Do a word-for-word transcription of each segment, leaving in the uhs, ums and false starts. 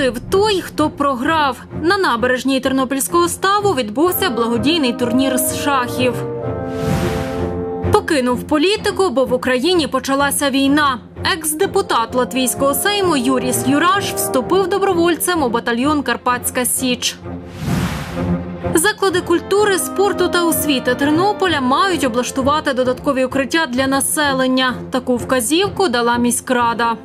перемогли той, хто програв. На набережній Тернопільського ставу відбувся благодійний турнір з шахів. Покинув політику, бо в Україні почалася війна. Екс-депутат Латвійського Сейму Юріс Юраш вступив добровольцем у батальйон «Карпатська Січ». Заклади культури, спорту та освіти Тернополя мають облаштувати додаткові укриття для населення. Таку вказівку дала міськрада.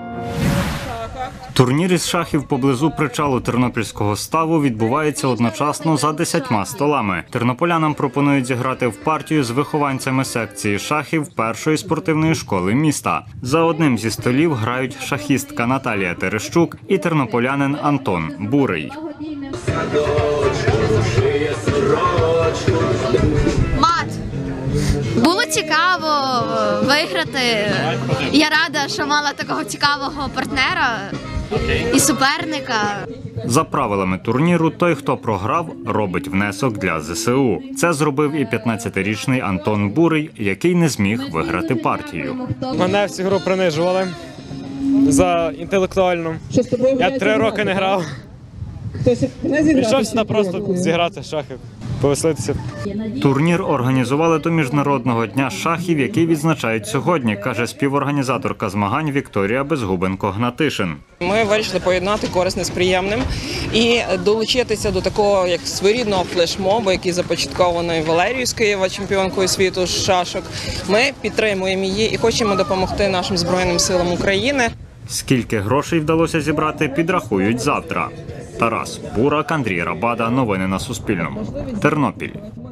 Турнір із шахів поблизу причалу Тернопільського ставу відбувається одночасно за десятьма столами. Тернополянам пропонують зіграти в партію з вихованцями секції шахів першої спортивної школи міста. За одним зі столів грають шахістка Наталія Терещук і тернополянин Антон Бурий. Мат. Було цікаво виграти. Я рада, що мала такого цікавого партнера і суперника. За правилами турніру, той, хто програв, робить внесок для зе се у. Це зробив і п'ятнадцятирічний Антон Бурий, який не зміг виграти партію. Мене всю гру принижували за інтелектуальну. Я три роки не грав. Прийшов сюди просто зіграти в шахи, повеселитися. Турнір організували до Міжнародного дня шахів, який відзначають сьогодні, каже співорганізаторка змагань Вікторія Безгубенко-Гнатишин. Ми вирішили поєднати корисне з приємним і долучитися до такого як своєрідного флешмобу, який започаткований Валерією з Києва, чемпіонкою світу з шашок. Ми підтримуємо її і хочемо допомогти нашим Збройним силам України. Скільки грошей вдалося зібрати, підрахують завтра. Тарас Бурак, Андрій Рабада. Новини на Суспільному. Тернопіль.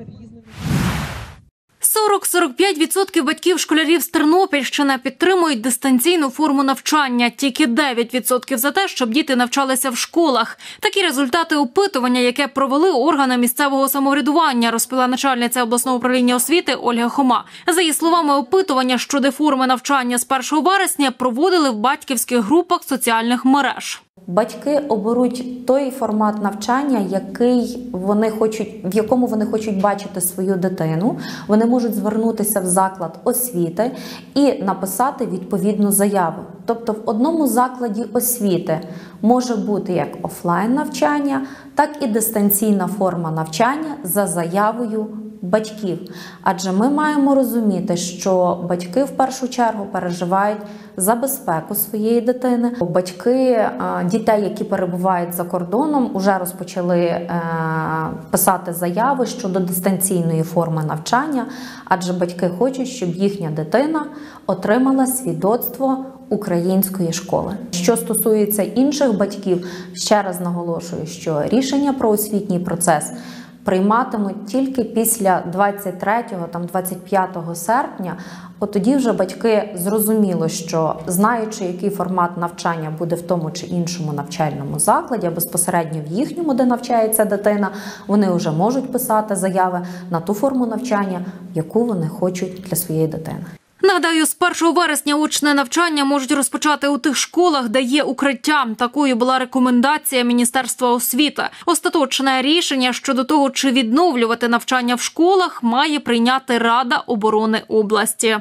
сорок - сорок п'ять відсотків батьків школярів з Тернопільщини підтримують дистанційну форму навчання. Тільки дев'ять відсотків за те, щоб діти навчалися в школах. Такі результати опитування, яке провели органи місцевого самоврядування, розповіла начальниця обласного управління освіти Ольга Хома. За її словами, опитування щодо форми навчання з першого вересня проводили в батьківських групах соціальних мереж. Батьки оберуть той формат навчання, який вони хочуть, в якому вони хочуть бачити свою дитину. Вони можуть звернутися в заклад освіти і написати відповідну заяву. Тобто в одному закладі освіти може бути як офлайн навчання, так і дистанційна форма навчання за заявою батьків. Адже ми маємо розуміти, що батьки в першу чергу переживають за безпеку своєї дитини. Батьки дітей, які перебувають за кордоном, вже розпочали писати заяви щодо дистанційної форми навчання, адже батьки хочуть, щоб їхня дитина отримала свідоцтво української школи. Що стосується інших батьків, ще раз наголошую, що рішення про освітній процес прийматимуть тільки після двадцять третього - двадцять п'ятого серпня. От тоді вже батьки зрозуміло, що знаючи, який формат навчання буде в тому чи іншому навчальному закладі, а безпосередньо в їхньому, де навчається дитина, вони вже можуть писати заяви на ту форму навчання, яку вони хочуть для своєї дитини. Нагадаю, з першого вересня очне навчання можуть розпочати у тих школах, де є укриття. Такою була рекомендація Міністерства освіти. Остаточне рішення щодо того, чи відновлювати навчання в школах, має прийняти Рада оборони області.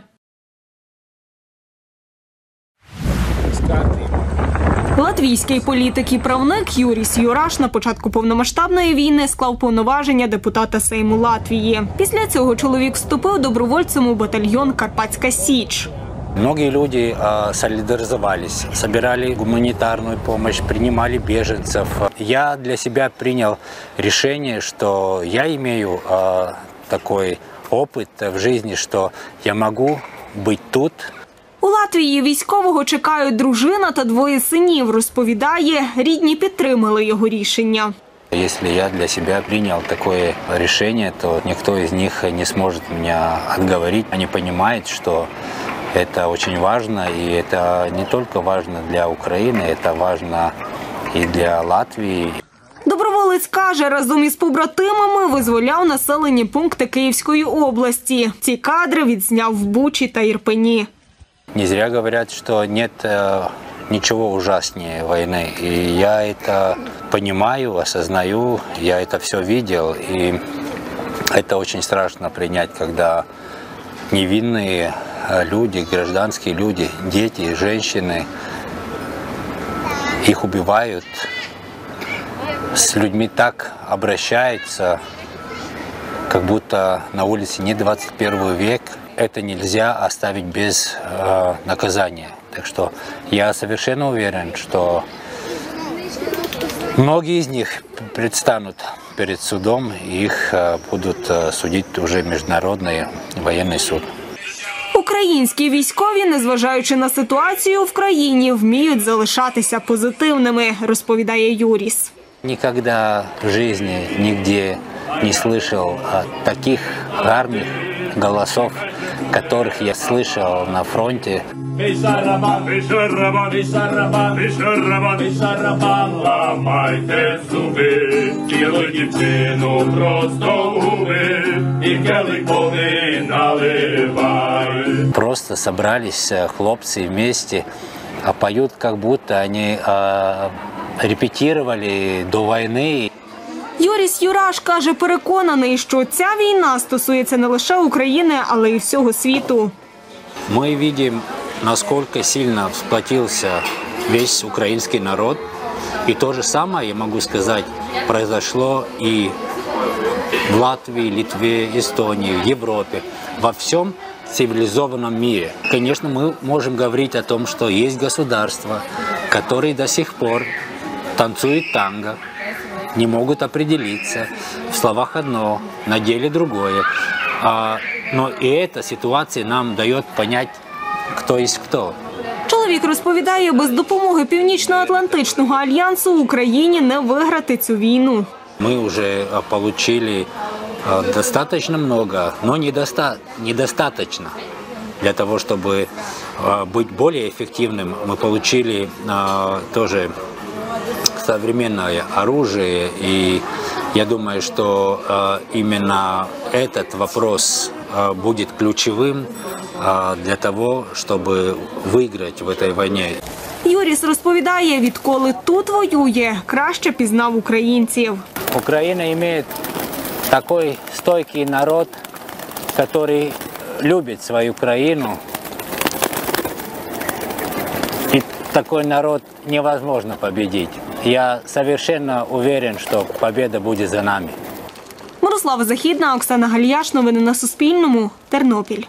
Латвійський політик і правник Юріс Юраш на початку повномасштабної війни склав повноваження депутата Сейму Латвії. Після цього чоловік вступив добровольцем у батальйон «Карпатська Січ». Многие люди э, солидаризовались, собирали гуманитарную помощь, принимали беженцев. Я для себя принял решение, что я имею э, такой опыт в жизни, что я могу быть тут. У Латвії військового чекають дружина та двоє синів, розповідає, рідні підтримали його рішення. Если я для себя принял такое решение, то никто из них не сможет меня отговорить. Они понимают, что это очень важно, и это не только важно для Украины, это важно и для Латвии. Доброволець каже, разом із побратимами визволяв населені пункти Київської області. Ці кадри відзняв в Бучі та Ірпені. Не зря говорят, что нет э, ничего ужаснее войны. И я это понимаю, осознаю, я это все видел. И это очень страшно принять, когда невинные люди, гражданские люди, дети, женщины, их убивают с людьми так обращаются, как будто на улице не двадцать первый век. Это нельзя оставить без э, наказания. Так что я совершенно уверен, что многие из них предстанут перед судом, и их э, будут э, судить уже Международный военный суд. Українські військові, незважаючи на ситуацію в країні, вміють залишатися позитивними, розповідає Юріс. Никогда в жизни нигде не слышал таких гарных голосов, которых я слышал на фронте. Просто собрались хлопцы вместе, а поют, как будто они а, репетировали до войны. Юріс Юраш каже, переконаний, що ця війна стосується не лише України, але й всього світу. Мы видим, насколько сильно сплотился весь украинский народ. И то же самое, я могу сказать, произошло и в Латвии, Литве, Эстонии, в Европе, во всем цивилизованном мире. Конечно, мы можем говорить о том, что есть государства, которые до сих пор танцуют танго, не могут определиться. В словах одно, на деле другое. А, но и эта ситуация нам дает понять, кто есть кто. Чоловік розповідає, без допомоги Північно-Атлантичного альянсу Україні не виграти цю війну. Мы уже получили достаточно много, но недоста- недостаточно. Для того, чтобы быть более эффективным, мы получили тоже современное оружие, и я думаю, что именно этот вопрос будет ключевым для того, чтобы выиграть в этой войне. Юріс розповідає, відколи тут воює, краще пізнав українців. Украина имеет такой стойкий народ, который любит свою краину. И такой народ невозможно победить. Я совершенно уверен, что победа будет за нами. Мирослава Західна, Оксана Гальяш. Новини на Суспільному. Тернопіль.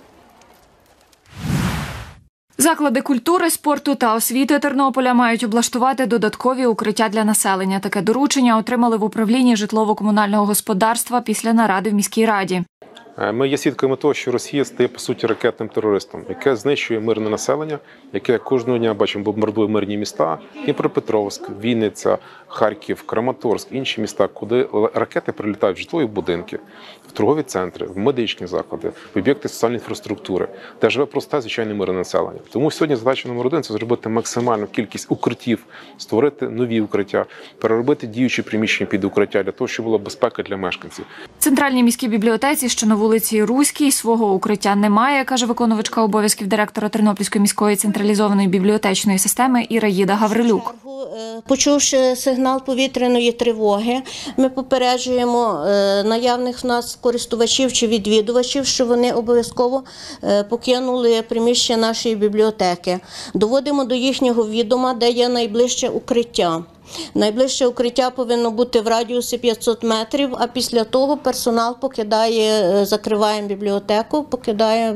Заклади культури, спорту та освіти Тернополя мають облаштувати додаткові укриття для населення. Таке доручення отримали в управлінні житлово-комунального господарства після наради в міській раді. Ми є свідками того, що Росія стає, по суті, ракетним терористом, яке знищує мирне населення, яке кожного дня, бачимо, бомбардує мирні міста. Дніпропетровськ, Вінниця, Харків, Краматорськ, інші міста, куди ракети прилітають в житлові будинки, в торгові центри, в медичні заклади, в об'єкти соціальної інфраструктури, де живе просте, звичайне мирне населення. Тому сьогодні задача номер один – це зробити максимальну кількість укриттів, створити нові укриття, переробити діючі приміщення під укриття, для того, щоб була безпека для мешканців. В центральній міській бібліотеці, що на вулиці Руській, свого укриття немає, каже виконувачка обов'язків директора Тернопільської міської централізованої бібліотечної системи Іраїда Гаврилюк. Почувши сигнал повітряної тривоги, ми попереджуємо наявних в нас користувачів чи відвідувачів, що вони обов'язково покинули приміщення нашої бібліотеки. Доводимо до їхнього відома, де є найближче укриття. Найближче укриття повинно бути в радіусі п'ятсот метрів, а після того персонал покидає, закриваємо бібліотеку, покидає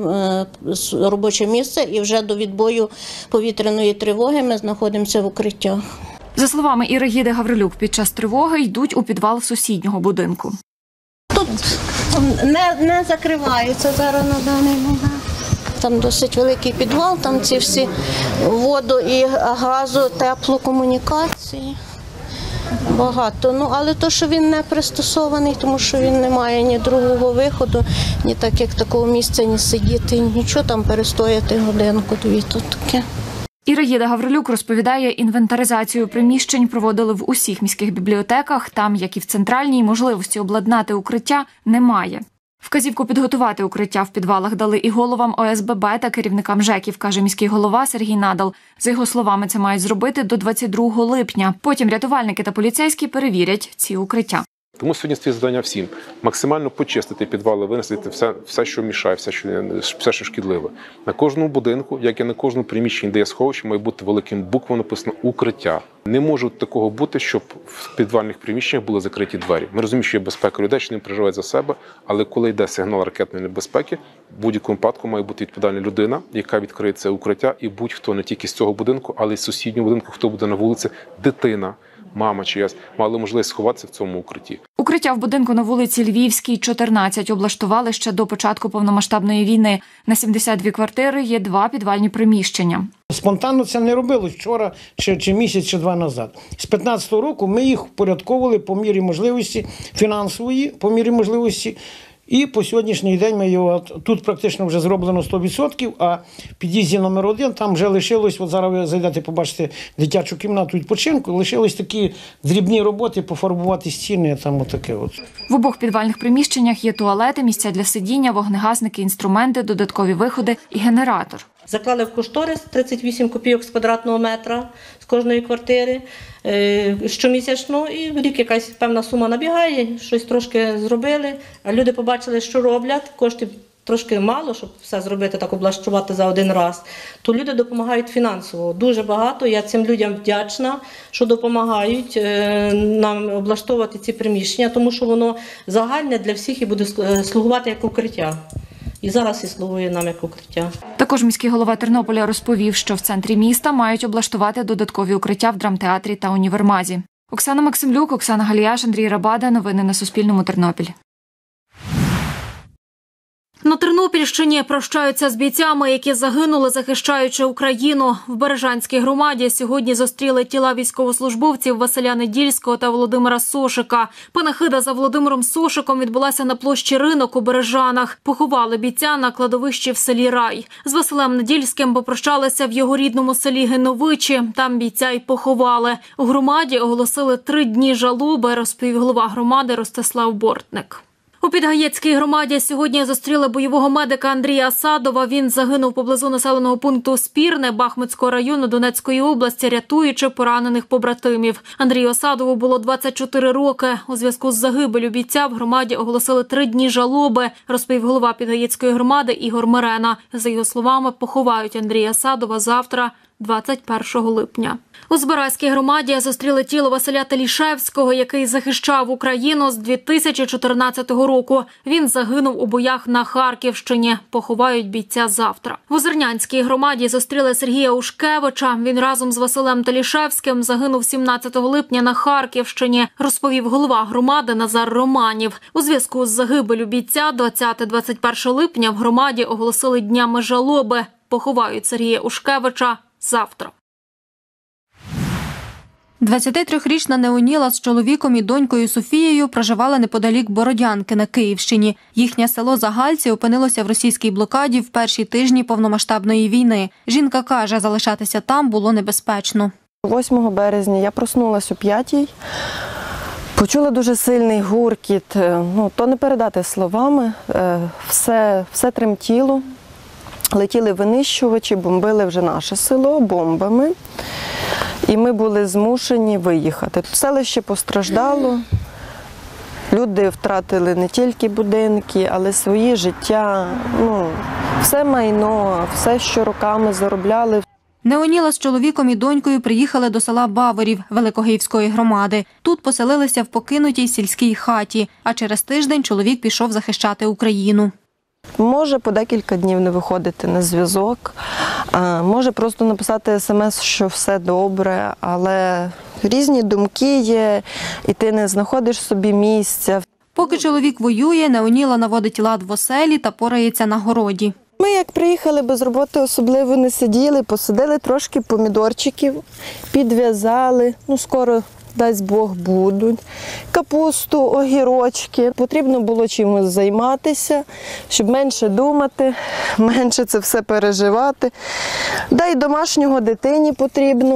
робоче місце і вже до відбою повітряної тривоги ми знаходимося в укриттях. За словами Іраїди Гаврилюк, під час тривоги йдуть у підвал сусіднього будинку. Тут не, не закриваються зараз на даний момент. Там досить великий підвал, там ці всі воду і газу, теплокомунікації. Багато. Ну, але то, що він не пристосований, тому що він не має ні другого виходу, ні так, як такого місця, ні сидіти, нічого там перестояти годинку-дві, тут таке. Іраїда Гаврилюк розповідає, інвентаризацію приміщень проводили в усіх міських бібліотеках. Там, як і в центральній, можливості обладнати укриття немає. Вказівку підготувати укриття в підвалах дали і головам О С Б Б та керівникам ЖЕКів, каже міський голова Сергій Надал. За його словами, це мають зробити до двадцять другого липня. Потім рятувальники та поліцейські перевірять ці укриття. Тому сьогодні стоїть завдання всім максимально почистити підвали, винести все, все, що мішає, все, що, все, що шкідливе. На кожному будинку, як і на кожному приміщенні, де є сховище, має бути великим буквою написано «Укриття». Не може такого бути, щоб в підвальних приміщеннях були закриті двері. Ми розуміємо, що є безпека людей, що не переживають за себе, але коли йде сигнал ракетної небезпеки, в будь-якому випадку має бути відповідальна людина, яка відкриє це укриття, і будь-хто не тільки з цього будинку, але й з сусіднього будинку, хто буде на вулиці, дитина, мама чиясь, мали можливість сховатися в цьому укритті. Укриття в будинку на вулиці Львівській, чотирнадцять, облаштували ще до початку повномасштабної війни. На сімдесят дві квартири є два підвальні приміщення. Спонтанно це не робилось вчора, чи, чи місяць, чи два назад. З п'ятнадцятого року ми їх впорядковували по мірі можливості фінансової, по мірі можливості. І по сьогоднішній день ми його, тут практично вже зроблено сто відсотків, а в під'їзді номер один там вже лишилось, от зараз ви зайдете, побачите дитячу кімнату відпочинку, лишились такі дрібні роботи, пофарбувати стіни, там отаке от. В обох підвальних приміщеннях є туалети, місця для сидіння, вогнегасники, інструменти, додаткові виходи і генератор. Заклали в кошторис тридцять вісім копійок з квадратного метра з кожної квартири щомісячно, і в рік якась певна сума набігає, щось трошки зробили, а люди побачили, що роблять, коштів трошки мало, щоб все зробити, так облаштувати за один раз, то люди допомагають фінансово. Дуже багато, я цим людям вдячна, що допомагають нам облаштовувати ці приміщення, тому що воно загальне для всіх і буде слугувати як укриття. І зараз і слугує нам як укриття. Також міський голова Тернополя розповів, що в центрі міста мають облаштувати додаткові укриття в драмтеатрі та універмазі. Оксана Максимлюк, Оксана Галіяш, Андрій Рабада. Новини на Суспільному. Тернопіль. На Тернопільщині прощаються з бійцями, які загинули, захищаючи Україну. В Бережанській громаді сьогодні зустріли тіла військовослужбовців Василя Недільського та Володимира Сошика. Панахида за Володимиром Сошиком відбулася на площі Ринок у Бережанах. Поховали бійця на кладовищі в селі Рай. З Василем Недільським попрощалися в його рідному селі Гиновичі. Там бійця й поховали. У громаді оголосили три дні жалоби, розповів голова громади Ростислав Бортник. У Підгаєцькій громаді сьогодні зустріли бойового медика Андрія Асадова. Він загинув поблизу населеного пункту Спірне Бахмутського району Донецької області, рятуючи поранених побратимів. Андрію Асадову було двадцять чотири роки. У зв'язку з загибелю бійця в громаді оголосили три дні жалоби, розповів голова Підгаєцької громади Ігор Мирена. За його словами, поховають Андрія Асадова завтра, двадцять першого липня. У Збаразькій громаді зустріли тіло Василя Талішевського, який захищав Україну з дві тисячі чотирнадцятого року. Він загинув у боях на Харківщині. Поховають бійця завтра. В Озернянській громаді зустріли Сергія Ушкевича. Він разом з Василем Талішевським загинув сімнадцятого липня на Харківщині, розповів голова громади Назар Романів. У зв'язку з загибелю бійця двадцятого - двадцять першого липня в громаді оголосили днями жалоби. Поховають Сергія Ушкевича завтра. двадцятитрирічна Неоніла з чоловіком і донькою Софією проживала неподалік Бородянки на Київщині. Їхнє село Загальці опинилося в російській блокаді в перші тижні повномасштабної війни. Жінка каже, залишатися там було небезпечно. восьмого березня я проснулася о п'ятій, почула дуже сильний гуркіт, ну, то не передати словами, все, все тремтіло. Летіли винищувачі, бомбили вже наше село бомбами. І ми були змушені виїхати. Селище постраждало, люди втратили не тільки будинки, але свої життя, ну, все майно, все, що роками заробляли. Неоніла з чоловіком і донькою приїхали до села Баворів Великогиївської громади. Тут поселилися в покинутій сільській хаті, а через тиждень чоловік пішов захищати Україну. Може по декілька днів не виходити на зв'язок, може просто написати смс, що все добре, але різні думки є, і ти не знаходиш собі місця. Поки чоловік воює, Неоніла наводить лад в оселі та порається на городі. Ми як приїхали, без роботи особливо не сиділи, посадили трошки помідорчиків, підв'язали, ну скоро дасть Бог будуть, капусту, огірочки. Потрібно було чимось займатися, щоб менше думати, менше це все переживати. Да й домашнього дитині потрібно,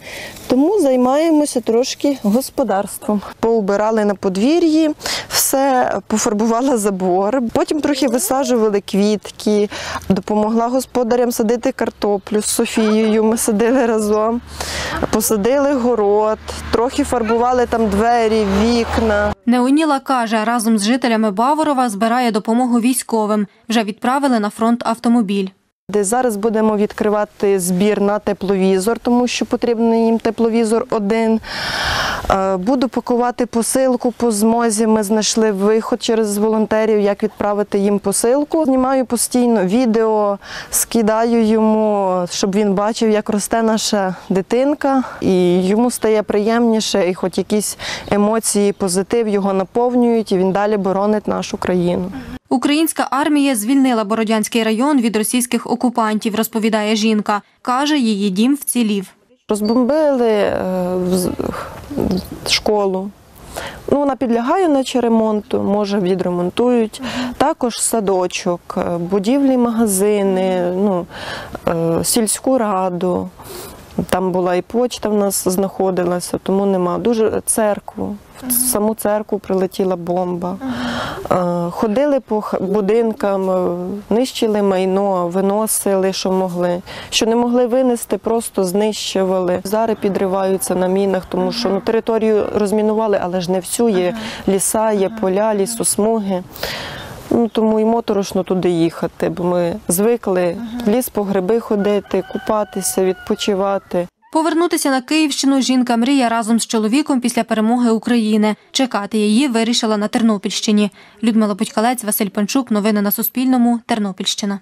Тому займаємося трошки господарством. Поубирали на подвір'ї, все, пофарбувала забор. Потім трохи висаджували квітки, допомогла господарям садити картоплю з Софією. Ми садили разом, посадили город, трохи фарбували там двері, вікна. Неоніла каже, разом з жителями Баворова збирає допомогу військовим. Вже відправили на фронт автомобіль. Де зараз будемо відкривати збір на тепловізор, тому що потрібен їм тепловізор один. Буду пакувати посилку по змозі. Ми знайшли виход через волонтерів, як відправити їм посилку. Знімаю постійно відео, скидаю йому, щоб він бачив, як росте наша дитинка. І йому стає приємніше, і хоч якісь емоції, позитив його наповнюють, і він далі боронить нашу країну. Українська армія звільнила Бородянський район від російських окупантів, розповідає жінка. Каже, її дім вцілів. Розбомбили школу. Ну, вона підлягає наче ремонту, може відремонтують. Також садочок, будівлі, магазини, ну, сільську раду. Там була і почта в нас знаходилася, тому нема. Дуже церкву. В саму церкву прилетіла бомба. Ходили по будинкам, нищили майно, виносили, що могли. Що не могли винести, просто знищували. Зараз підриваються на мінах, тому що ну, територію розмінували, але ж не всю. Є ліса, є поля, лісосмуги. Ну, тому і моторошно туди їхати, бо ми звикли в ліс по гриби ходити, купатися, відпочивати. Повернутися на Київщину жінка мріє разом з чоловіком після перемоги України. Чекати її вирішила на Тернопільщині. Людмила Будькалець, Василь Панчук. Новини на Суспільному. Тернопільщина.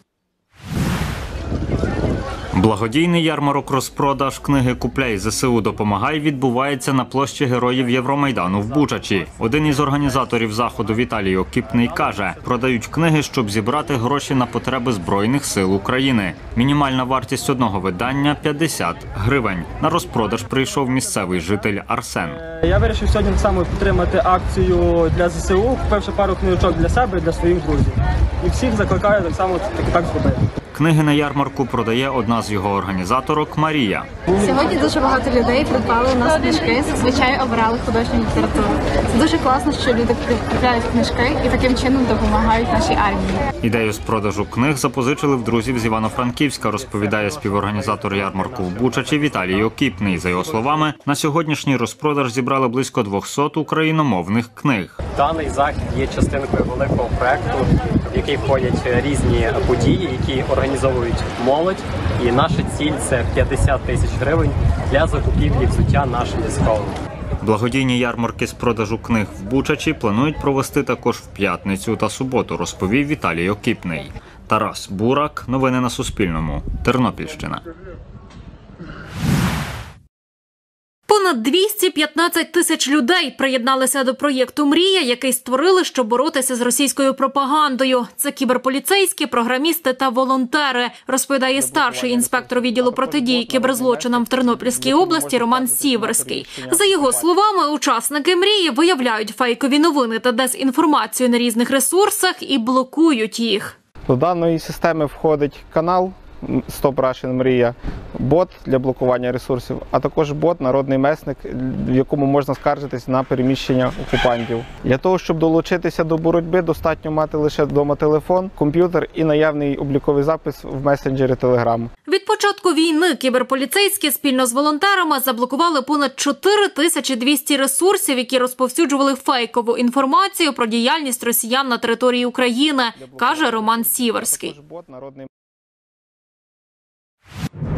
Благодійний ярмарок-розпродаж книги «Купляй ЗСУ. Допомагай» відбувається на площі Героїв Євромайдану в Бучачі. Один із організаторів заходу Віталій Окіпний каже, продають книги, щоб зібрати гроші на потреби Збройних сил України. Мінімальна вартість одного видання – п'ятдесят гривень. На розпродаж прийшов місцевий житель Арсен. Я вирішив сьогодні так само підтримати акцію для ЗСУ, купивши пару книжок для себе і для своїх друзів. І всіх закликаю так само так, так зробити. Книги на ярмарку продає одна з його організаторок Марія. Сьогодні дуже багато людей придбали у нас книжки, зазвичай обирали художню літературу. Це дуже класно, що люди купляють книжки і таким чином допомагають нашій армії. Ідею з продажу книг запозичили в друзів з Івано-Франківська, розповідає співорганізатор ярмарку в Бучачі Віталій Окіпний. За його словами, на сьогоднішній розпродаж зібрали близько двохсот україномовних книг. Даний захід є частинкою великого проєкту, в який входять різні події, які організовують молодь. І наша ціль – це п'ятдесят тисяч гривень для закупівлі взуття нашим військовим. Благодійні ярмарки з продажу книг в Бучачі планують провести також в п'ятницю та суботу, розповів Віталій Окіпний. Тарас Бурак. Новини на Суспільному. Тернопільщина. Понад двісті п'ятнадцять тисяч людей приєдналися до проєкту «Мрія», який створили, щоб боротися з російською пропагандою. Це кіберполіцейські, програмісти та волонтери, розповідає старший інспектор відділу протидії кіберзлочинам в Тернопільській області Роман Сіверський. За його словами, учасники «Мрії» виявляють фейкові новини та дезінформацію на різних ресурсах і блокують їх. До даної системи входить канал «Стоп Рашен Мрія», бот для блокування ресурсів, а також бот «Народний месник», в якому можна скаржитись на переміщення окупантів. Для того, щоб долучитися до боротьби, достатньо мати лише вдома телефон, комп'ютер і наявний обліковий запис в месенджері Telegram. Від початку війни кіберполіцейські спільно з волонтерами заблокували понад чотири тисячі двісті ресурсів, які розповсюджували фейкову інформацію про діяльність росіян на території України, каже Роман Сіверський.